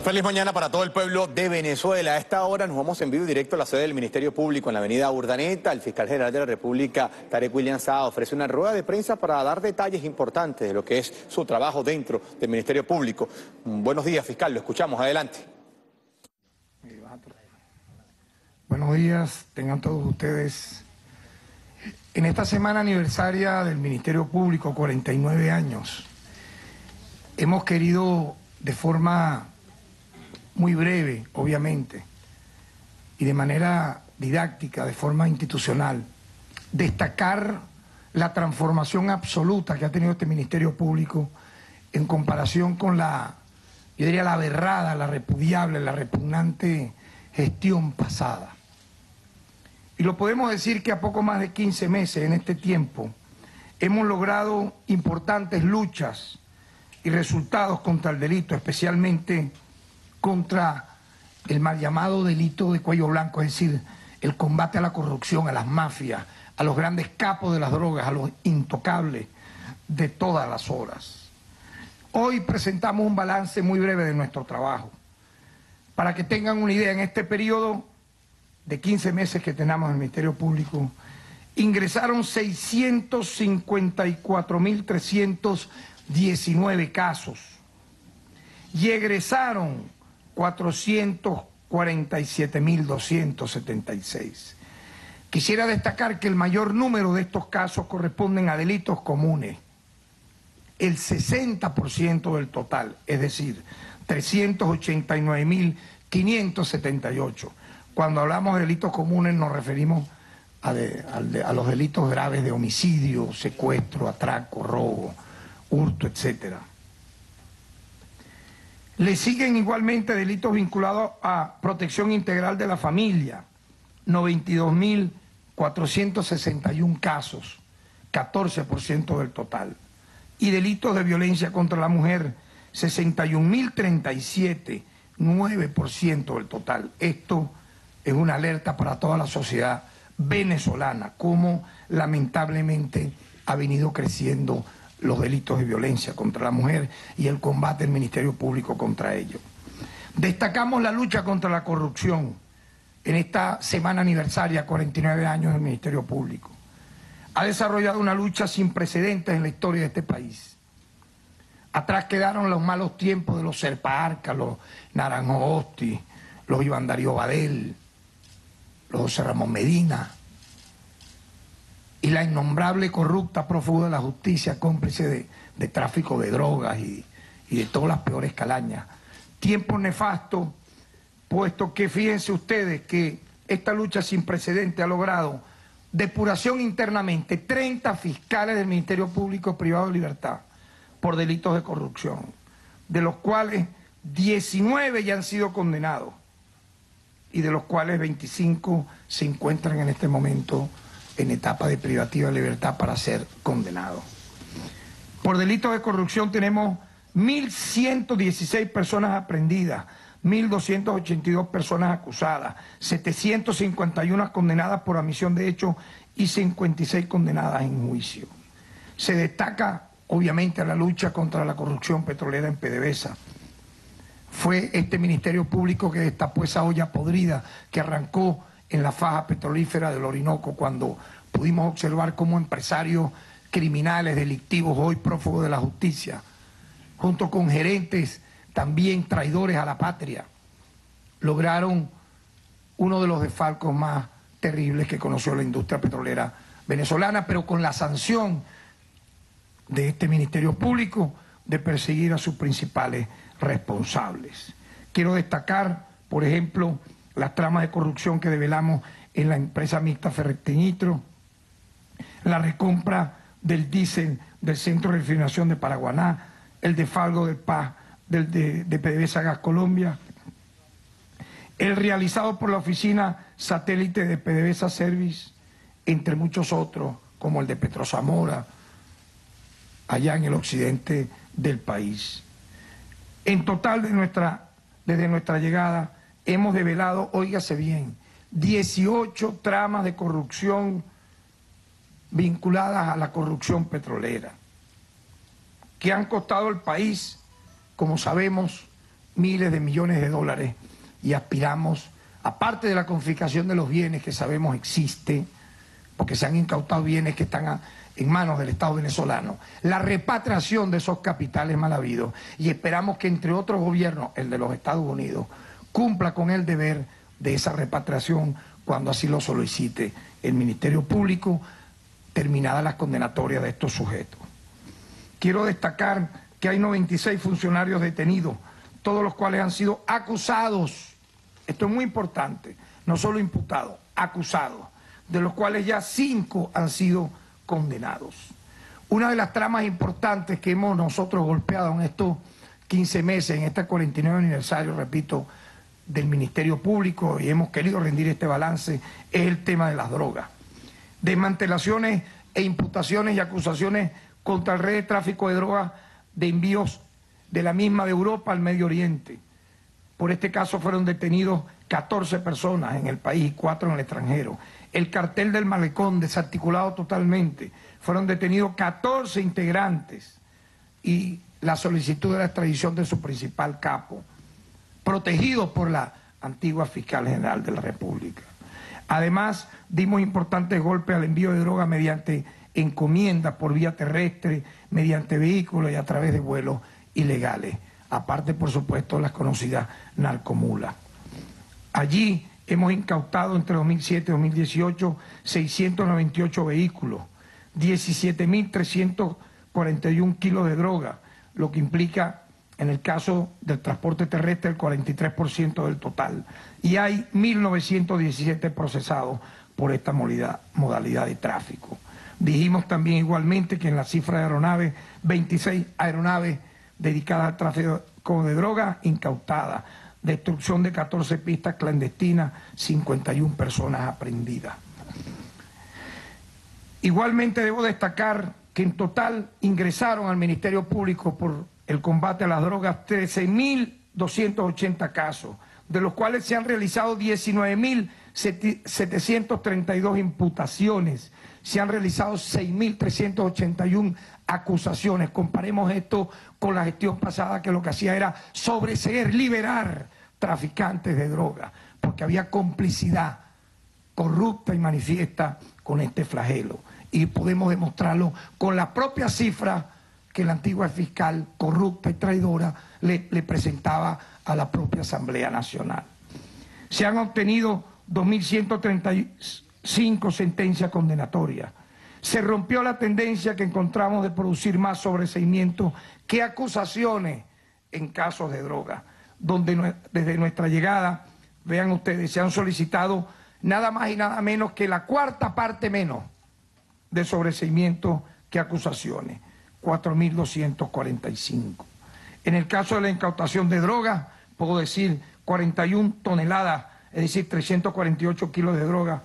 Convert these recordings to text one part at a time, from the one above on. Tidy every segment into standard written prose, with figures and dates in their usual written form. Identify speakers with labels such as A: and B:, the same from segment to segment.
A: Feliz mañana para todo el pueblo de Venezuela. A esta hora nos vamos en vivo y directo a la sede del Ministerio Público en la avenida Urdaneta. El fiscal general de la República, Tarek William Saab, ofrece una rueda de prensa para dar detalles importantes de lo que es su trabajo dentro del Ministerio Público. Buenos días, fiscal, lo escuchamos. Adelante.
B: Buenos días, tengan todos ustedes. En esta semana aniversaria del Ministerio Público, 49 años, hemos querido de forma muy breve, obviamente, y de manera didáctica, de forma institucional, destacar la transformación absoluta que ha tenido este Ministerio Público en comparación con la, yo diría, la aberrada, la repudiable, la repugnante gestión pasada. Y lo podemos decir que a poco más de 15 meses en este tiempo hemos logrado importantes luchas y resultados contra el delito, especialmente contra el mal llamado delito de cuello blanco, es decir, el combate a la corrupción, a las mafias, a los grandes capos de las drogas, a los intocables de todas las horas. Hoy presentamos un balance muy breve de nuestro trabajo. Para que tengan una idea, en este periodo de 15 meses que tenemos en el Ministerio Público, ingresaron 654.319 casos y egresaron 447.276. Quisiera destacar que el mayor número de estos casos corresponden a delitos comunes, el 60% del total, es decir, 389.578. Cuando hablamos de delitos comunes nos referimos a los delitos graves de homicidio, secuestro, atraco, robo, hurto, etcétera. Le siguen igualmente delitos vinculados a protección integral de la familia, 92.461 casos, 14% del total. Y delitos de violencia contra la mujer, 61.037, 9% del total. Esto es una alerta para toda la sociedad venezolana, cómo lamentablemente ha venido creciendo los delitos de violencia contra la mujer y el combate del Ministerio Público contra ello. Destacamos la lucha contra la corrupción en esta semana aniversaria, 49 años del Ministerio Público. Ha desarrollado una lucha sin precedentes en la historia de este país. Atrás quedaron los malos tiempos de los Serpa-Arca, los Naranjo Osti, los Iván Darío Badel, los José Ramón Medina, y la innombrable corrupta prófuga de la justicia, cómplice de tráfico de drogas y de todas las peores calañas. Tiempo nefasto, puesto que fíjense ustedes que esta lucha sin precedente ha logrado depuración internamente, 30 fiscales del Ministerio Público privados de libertad por delitos de corrupción, de los cuales 19 ya han sido condenados y de los cuales 25 se encuentran en este momento en etapa de privativa de libertad para ser condenados. Por delitos de corrupción tenemos 1.116 personas aprehendidas, 1.282 personas acusadas, 751 condenadas por omisión de hechos y 56 condenadas en juicio. Se destaca obviamente la lucha contra la corrupción petrolera en PDVSA. Fue este Ministerio Público que destapó esa olla podrida que arrancó en la faja petrolífera del Orinoco, cuando pudimos observar cómo empresarios criminales, delictivos, hoy prófugos de la justicia, junto con gerentes también traidores a la patria, lograron uno de los desfalcos más terribles que conoció la industria petrolera venezolana, pero con la sanción de este Ministerio Público de perseguir a sus principales responsables. Quiero destacar, por ejemplo, las tramas de corrupción que develamos en la empresa mixta Ferretinitro, la recompra del diésel del Centro de Refinación de Paraguaná, el defalco del PAS de PDVSA Gas Colombia, el realizado por la oficina satélite de PDVSA Service, entre muchos otros, como el de Petrozamora, allá en el occidente del país. En total, desde nuestra llegada, hemos develado, óigase bien, 18 tramas de corrupción vinculadas a la corrupción petrolera, que han costado al país, como sabemos, miles de millones de dólares y aspiramos, aparte de la confiscación de los bienes que sabemos existe, porque se han incautado bienes que están en manos del Estado venezolano, la repatriación de esos capitales mal habidos, y esperamos que entre otros gobiernos, el de los Estados Unidos, cumpla con el deber de esa repatriación cuando así lo solicite el Ministerio Público, terminadas las condenatorias de estos sujetos. Quiero destacar que hay 96 funcionarios detenidos, todos los cuales han sido acusados, esto es muy importante, no solo imputados, acusados, de los cuales ya 5 han sido condenados. Una de las tramas importantes que hemos nosotros golpeado en estos 15 meses, en este 49 aniversario, repito, del Ministerio Público, y hemos querido rendir este balance, es el tema de las drogas. Desmantelaciones e imputaciones y acusaciones contra el red de tráfico de drogas de envíos de la misma de Europa al Medio Oriente. Por este caso fueron detenidos 14 personas en el país y 4 en el extranjero. El cartel del Malecón, desarticulado totalmente, fueron detenidos 14 integrantes y la solicitud de la extradición de su principal capo, protegido por la antigua fiscal general de la República. Además, dimos importantes golpes al envío de droga mediante encomiendas por vía terrestre, mediante vehículos y a través de vuelos ilegales. Aparte, por supuesto, las conocidas narcomulas. Allí hemos incautado entre 2007 y 2018 698 vehículos, 17.341 kilos de droga, lo que implica, en el caso del transporte terrestre, el 43% del total. Y hay 1.917 procesados por esta modalidad de tráfico. Dijimos también igualmente que en la cifra de aeronaves, 26 aeronaves dedicadas al tráfico de droga incautadas, destrucción de 14 pistas clandestinas, 51 personas aprehendidas. Igualmente debo destacar que en total ingresaron al Ministerio Público por el combate a las drogas 13.280 casos, de los cuales se han realizado 19.732 imputaciones, se han realizado 6.381 acusaciones. Comparemos esto con la gestión pasada, que lo que hacía era sobreseer, liberar traficantes de droga, porque había complicidad corrupta y manifiesta con este flagelo. Y podemos demostrarlo con la propia cifra que la antigua fiscal corrupta y traidora le presentaba a la propia Asamblea Nacional. Se han obtenido 2.135 sentencias condenatorias. Se rompió la tendencia que encontramos de producir más sobreseimientos que acusaciones en casos de droga, donde desde nuestra llegada, vean ustedes, se han solicitado nada más y nada menos que la cuarta parte menos de sobreseimientos que acusaciones, 4.245. En el caso de la incautación de drogas, puedo decir 41 toneladas, es decir, 348 kilos de droga,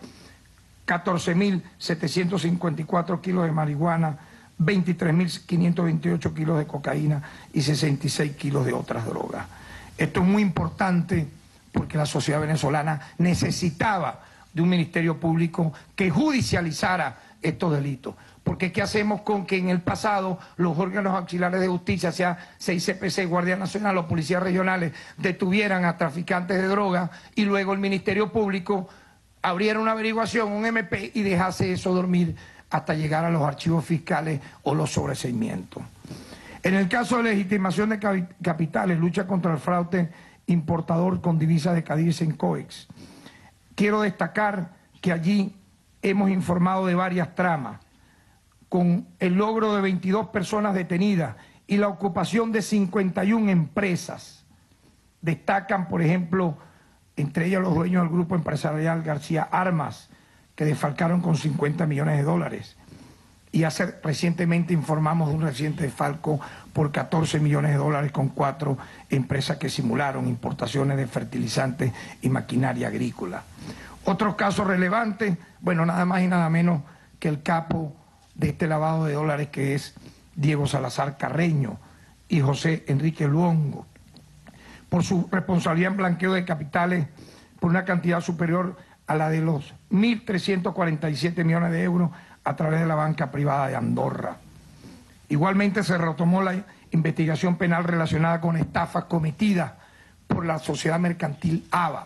B: 14.754 kilos de marihuana, 23.528 kilos de cocaína y 66 kilos de otras drogas. Esto es muy importante porque la sociedad venezolana necesitaba de un Ministerio Público que judicializara estos delitos. Porque ¿qué hacemos con que en el pasado los órganos auxiliares de justicia, sea CICPC, Guardia Nacional o policías regionales, detuvieran a traficantes de droga y luego el Ministerio Público abriera una averiguación, un MP, y dejase eso dormir hasta llegar a los archivos fiscales o los sobreseimientos? En el caso de legitimación de capitales, lucha contra el fraude importador con divisas de Cadiz en COEX, quiero destacar que allí hemos informado de varias tramas, con el logro de 22 personas detenidas y la ocupación de 51 empresas. Destacan, por ejemplo, entre ellas los dueños del grupo empresarial García Armas, que desfalcaron con 50 millones de dólares. Y recientemente informamos de un reciente desfalco por 14 millones de dólares con 4 empresas que simularon importaciones de fertilizantes y maquinaria agrícola. Otros casos relevantes, bueno, nada más y nada menos que el capo de este lavado de dólares, que es Diego Salazar Carreño y José Enrique Luongo, por su responsabilidad en blanqueo de capitales por una cantidad superior a la de los 1.347 millones de euros a través de la banca privada de Andorra. Igualmente se retomó la investigación penal relacionada con estafas cometidas por la sociedad mercantil ABA,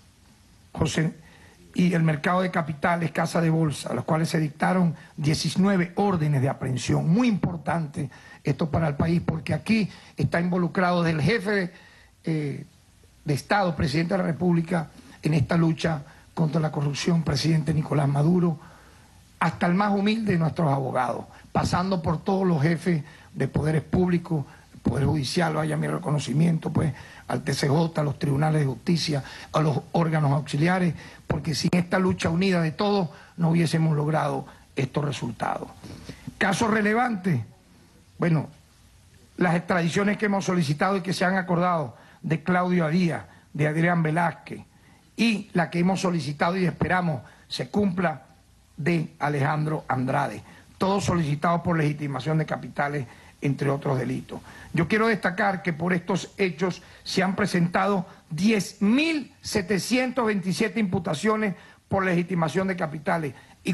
B: y el mercado de capitales, Casa de Bolsa, a los cuales se dictaron 19 órdenes de aprehensión. Muy importante esto para el país, porque aquí está involucrado desde el jefe de Estado, presidente de la República, en esta lucha contra la corrupción, presidente Nicolás Maduro, hasta el más humilde de nuestros abogados, pasando por todos los jefes de poderes públicos, el Poder Judicial, vaya mi reconocimiento, pues, al TCJ, a los tribunales de justicia, a los órganos auxiliares, porque sin esta lucha unida de todos no hubiésemos logrado estos resultados. Casos relevantes, bueno, las extradiciones que hemos solicitado y que se han acordado de Claudio Díaz, de Adrián Velázquez, y la que hemos solicitado y esperamos se cumpla de Alejandro Andrade, todos solicitados por legitimación de capitales, entre otros delitos. Yo quiero destacar que por estos hechos se han presentado 10.727 imputaciones por legitimación de capitales y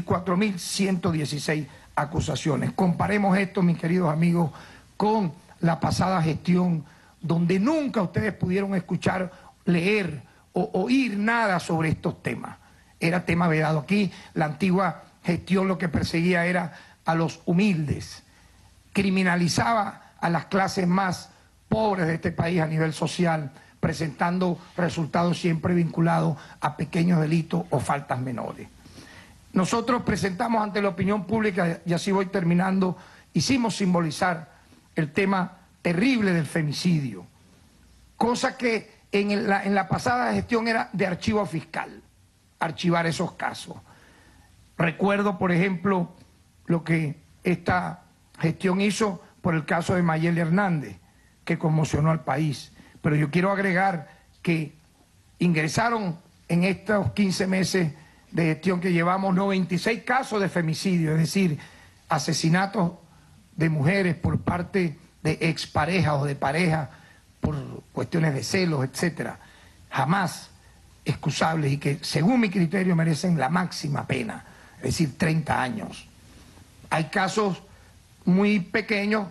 B: 4.116 acusaciones. Comparemos esto, mis queridos amigos, con la pasada gestión, donde nunca ustedes pudieron escuchar, leer o oír nada sobre estos temas. Era tema vedado. Aquí la antigua gestión lo que perseguía era a los humildes, criminalizaba a las clases más pobres de este país a nivel social, presentando resultados siempre vinculados a pequeños delitos o faltas menores. Nosotros presentamos ante la opinión pública, y así voy terminando, hicimos simbolizar el tema terrible del femicidio, cosa que en la pasada gestión era de archivo fiscal, archivar esos casos. Recuerdo, por ejemplo, lo que esta gestión hizo por el caso de Mayeli Hernández, que conmocionó al país. Pero yo quiero agregar que ingresaron en estos 15 meses de gestión que llevamos 96 casos de femicidio, es decir, asesinatos de mujeres por parte de exparejas o de pareja por cuestiones de celos, etcétera, jamás excusables y que según mi criterio merecen la máxima pena, es decir, 30 años. Hay casos muy pequeños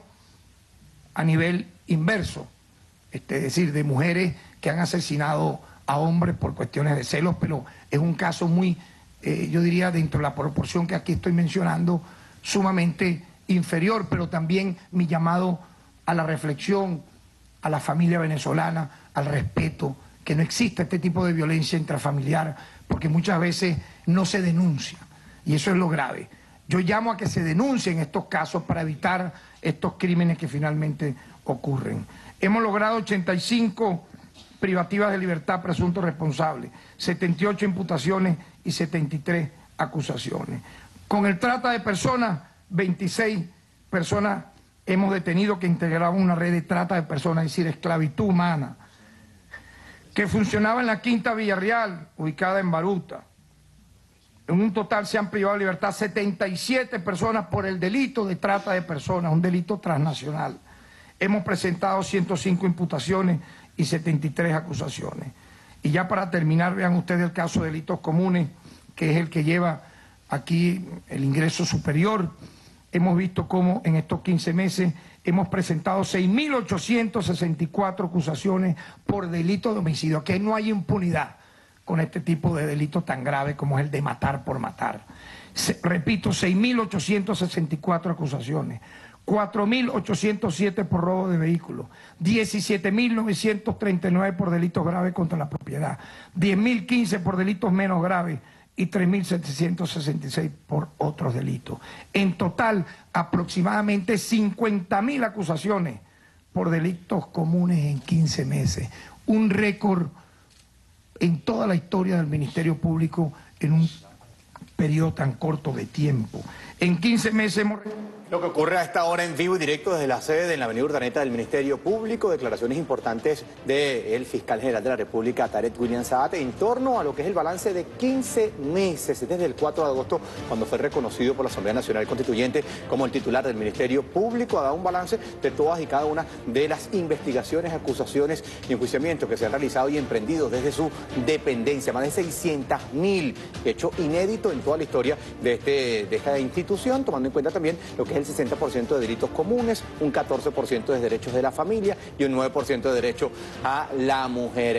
B: a nivel inverso, es decir, de mujeres que han asesinado a hombres por cuestiones de celos, pero es un caso muy, yo diría, dentro de la proporción que aquí estoy mencionando, sumamente inferior, pero también mi llamado a la reflexión, a la familia venezolana, al respeto, que no exista este tipo de violencia intrafamiliar, porque muchas veces no se denuncia, y eso es lo grave. Yo llamo a que se denuncien estos casos para evitar estos crímenes que finalmente ocurren. Hemos logrado 85 privativas de libertad presuntos responsables, 78 imputaciones y 73 acusaciones. Con el trata de personas, 26 personas hemos detenido que integraban una red de trata de personas, es decir, esclavitud humana, que funcionaba en la Quinta Villarreal, ubicada en Baruta. En un total se han privado de libertad 77 personas por el delito de trata de personas, un delito transnacional. Hemos presentado 105 imputaciones y 73 acusaciones. Y ya para terminar, vean ustedes el caso de delitos comunes, que es el que lleva aquí el ingreso superior. Hemos visto cómo en estos 15 meses hemos presentado 6.864 acusaciones por delito de homicidio, que no hay impunidad con este tipo de delitos tan graves como es el de matar por matar. Repito, 6.864 acusaciones, 4.807 por robo de vehículos, 17.939 por delitos graves contra la propiedad, 10.015 por delitos menos graves y 3.766 por otros delitos. En total, aproximadamente 50.000 acusaciones por delitos comunes en 15 meses. Un récord en toda la historia del Ministerio Público en un periodo tan corto de tiempo. En 15 meses hemos...
A: Lo que ocurre a esta hora en vivo y directo desde la sede en la avenida Urdaneta del Ministerio Público, declaraciones importantes del fiscal general de la República, Tarek William Saab, en torno a lo que es el balance de 15 meses, desde el 4 de agosto, cuando fue reconocido por la Asamblea Nacional Constituyente como el titular del Ministerio Público. Ha dado un balance de todas y cada una de las investigaciones, acusaciones y enjuiciamientos que se han realizado y emprendidos desde su dependencia. Más de 600.000, hecho inédito en toda la historia de esta institución, tomando en cuenta también lo que es el 60% de delitos comunes, un 14% de derechos de la familia y un 9% de derecho a la mujer.